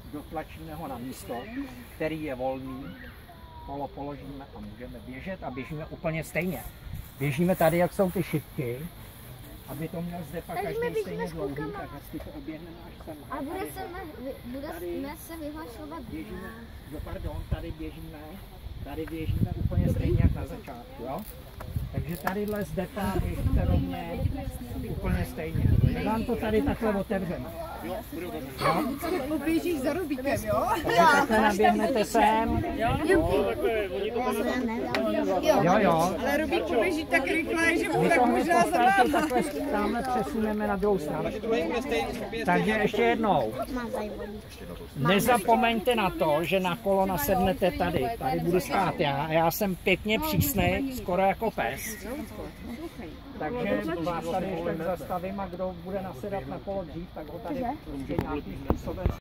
dotlačíme ho na místo, který je volný, kolo položíme a můžeme běžet a běžíme úplně stejně. Běžíme tady, jak jsou ty šipky, aby to měl zde pak každý stejně dlouhý, tak hezky to oběhneme až sem. A budeme se vyhlašovat. Běžíme, tady běžíme úplně stejně jak na začátku, jo? Takže tadyhle z depa běžíte rovně úplně stejně. My vám to tady takhle otevřeme. Poběžíš za Rubikem, jo? Takže takhle naběhnete sem. Jo. Ale Rubik poběží tak rychle, že mu My tak to možná za váma. takhle tamhle přesuneme na druhou stranu. Takže ještě jednou. Nezapomeňte na to, že na kolo nasednete tady. Tady budu stát já a já jsem pěkně přísnej, skoro jako pes. Takže vás tady ještě zastavím a kdo bude nasedat na kolo dřív, tak ho tady prostě nějakým způsobem